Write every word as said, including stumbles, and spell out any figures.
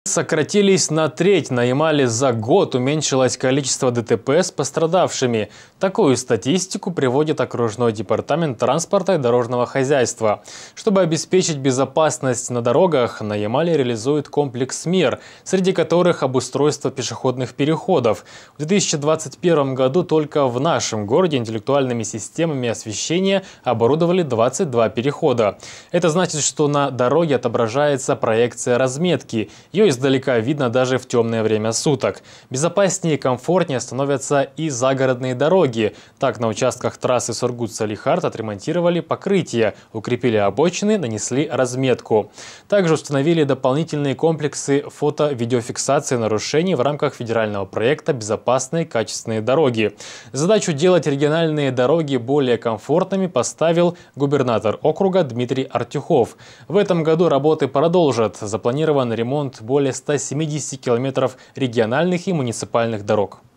Сократились на треть. На Ямале за год уменьшилось количество ДТП с пострадавшими. Такую статистику приводит окружной департамент транспорта и дорожного хозяйства. Чтобы обеспечить безопасность на дорогах, на Ямале реализует комплекс мер, среди которых обустройство пешеходных переходов. В две тысячи двадцать первом году только в нашем городе интеллектуальными системами освещения оборудовали двадцать два перехода. Это значит, что на дороге отображается проекция разметки. Ее издалека видно даже в темное время суток. Безопаснее и комфортнее становятся и загородные дороги. Так, на участках трассы Сургут-Салихард отремонтировали покрытие, укрепили обочины, нанесли разметку. Также установили дополнительные комплексы фото-видеофиксации нарушений в рамках федерального проекта «Безопасные качественные дороги». Задачу делать региональные дороги более комфортными поставил губернатор округа Дмитрий Артюхов. В этом году работы продолжат. Запланирован ремонт более ста семидесяти километров региональных и муниципальных дорог.